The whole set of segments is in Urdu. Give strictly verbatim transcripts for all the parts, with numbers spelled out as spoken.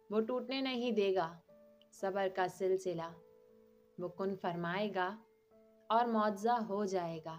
وہ ٹوٹنے نہیں دے گا صبر کا سلسلہ، وہ کن فرمائے گا اور معجزہ ہو جائے گا۔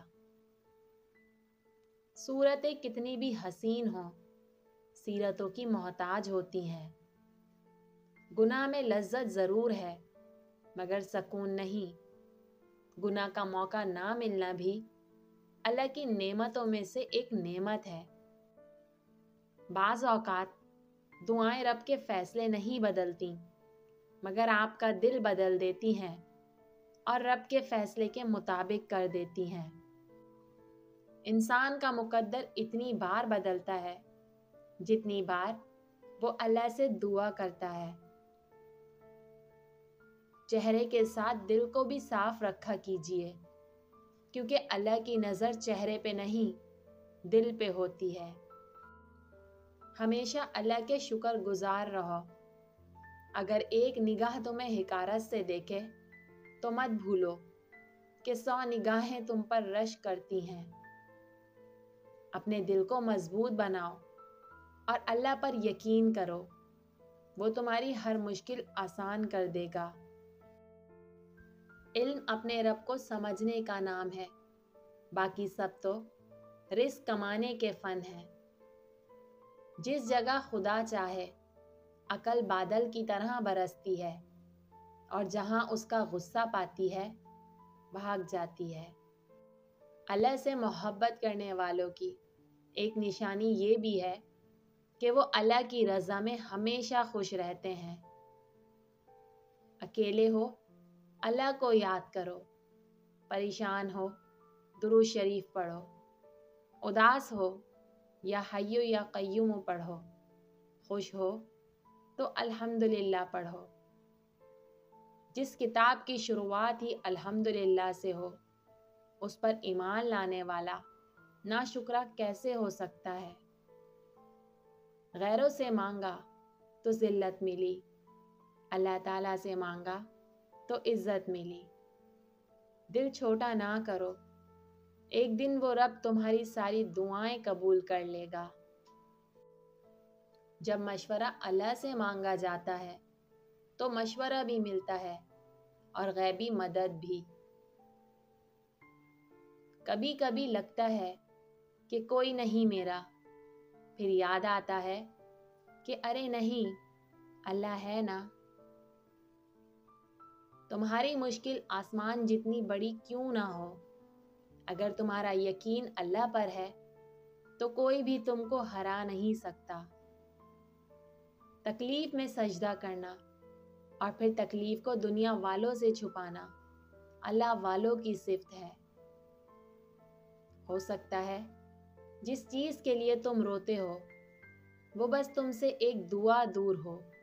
صورتیں کتنی بھی حسین ہوں، سیرتوں کی محتاج ہوتی ہیں۔ گناہ میں لذت ضرور ہے مگر سکون نہیں۔ گناہ کا موقع نہ ملنا بھی اللہ کی نعمتوں میں سے ایک نعمت ہے۔ بعض اوقات دعائیں رب کے فیصلے نہیں بدلتی مگر آپ کا دل بدل دیتی ہیں اور رب کے فیصلے کے مطابق کر دیتی ہیں۔ انسان کا مقدر اتنی بار بدلتا ہے جتنی بار وہ اللہ سے دعا کرتا ہے۔ چہرے کے ساتھ دل کو بھی صاف رکھا کیجیے، کیونکہ اللہ کی نظر چہرے پہ نہیں دل پہ ہوتی ہے۔ ہمیشہ اللہ کے شکر گزار رہو۔ اگر ایک نگاہ تمہیں حقارت سے دیکھے تو مت بھولو کہ سو نگاہیں تم پر رشک کرتی ہیں۔ اپنے دل کو مضبوط بناؤ اور اللہ پر یقین کرو، وہ تمہاری ہر مشکل آسان کر دے گا۔ علم اپنے رب کو سمجھنے کا نام ہے، باقی سب تو رزق کمانے کے فن ہے۔ جس جگہ خدا چاہے عقل بادل کی طرح برستی ہے، اور جہاں اس کا غصہ پاتی ہے بھاگ جاتی ہے۔ اللہ سے محبت کرنے والوں کی ایک نشانی یہ بھی ہے کہ وہ اللہ کی رضا میں ہمیشہ خوش رہتے ہیں۔ اکیلے ہو اللہ کو یاد کرو، پریشان ہو درود شریف پڑھو، اداس ہو یا حیو یا قیوم پڑھو، خوش ہو تو الحمدللہ پڑھو۔ جس کتاب کی شروعات ہی الحمدللہ سے ہو، اس پر ایمان لانے والا ناشکرا کیسے ہو سکتا ہے؟ غیروں سے مانگا تو ذلت ملی، اللہ تعالیٰ سے مانگا تو عزت ملی۔ دل چھوٹا نہ کرو، ایک دن وہ رب تمہاری ساری دعائیں قبول کر لے گا۔ جب مشورہ اللہ سے مانگا جاتا ہے تو مشورہ بھی ملتا ہے اور غیبی مدد بھی۔ کبھی کبھی لگتا ہے کہ کوئی نہیں میرا، پھر یاد آتا ہے کہ ارے نہیں، اللہ ہے نا۔ تمہاری مشکل آسمان جتنی بڑی کیوں نہ ہو، اگر تمہارا یقین اللہ پر ہے تو کوئی بھی تم کو ہرا نہیں سکتا۔ تکلیف میں سجدہ کرنا اور پھر تکلیف کو دنیا والوں سے چھپانا اللہ والوں کی صفت ہے۔ ہو سکتا ہے جس چیز کے لیے تم روتے ہو وہ بس تم سے ایک دعا دور ہو۔